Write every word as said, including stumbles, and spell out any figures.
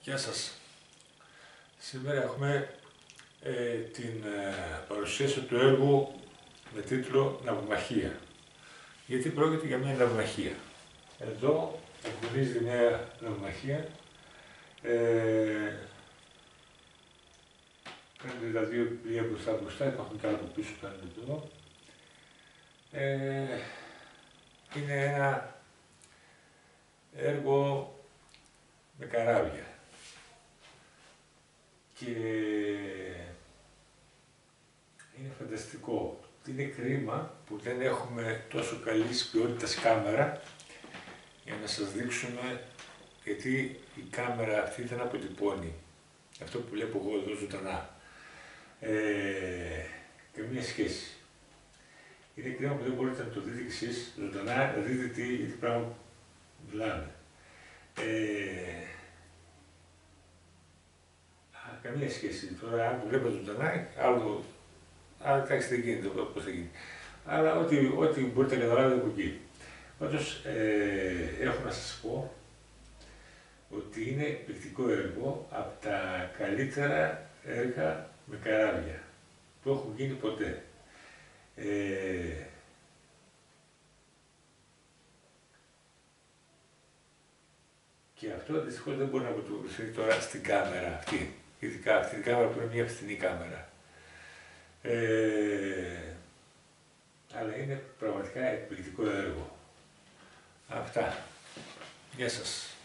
Γεια σας. Σήμερα έχουμε ε, την ε, παρουσίαση του έργου με τίτλο «Ναυμαχία». Γιατί πρόκειται για μια ναυμαχία. Εδώ εκπονίζεται μια ναυμαχία. Ε, Κάνετε τα δύο πλοία μπροστά μπροστά, υπάρχουν και άλλα από πίσω κάνετε εδώ. Ε, είναι ένα έργο με καράβια. Και είναι φανταστικό. Είναι κρίμα που δεν έχουμε τόσο καλής ποιότητας κάμερα για να σας δείξουμε, γιατί η κάμερα αυτή δεν αποτυπώνει αυτό που βλέπω εγώ εδώ ζωντανά. Ε, καμία σχέση. Είναι κρίμα που δεν μπορείτε να το δείτε κι εσείς ζωντανά, να δείτε τι, τι πράγμα μιλάμε. Ε, Καμία σχέση. Τώρα, αν το βλέπετε ζωντανά, άλλο. Άρα, εντάξει, δεν γίνεται πώς θα γίνει. Αλλά ό,τι, ό,τι μπορείτε να καταλάβετε από εκεί. Πάντως, ε, έχω να σας πω ότι είναι εκπληκτικό έργο, από τα καλύτερα έργα με καράβια που έχουν γίνει ποτέ. Ε, και αυτό δυστυχώς δεν μπορεί να αποτυπωθεί τώρα στην κάμερα αυτή. Ειδικά αυτή την κάμερα που είναι μια φθηνή κάμερα. Ε, αλλά είναι πραγματικά εκπληκτικό έργο. Αυτά. Γεια σας.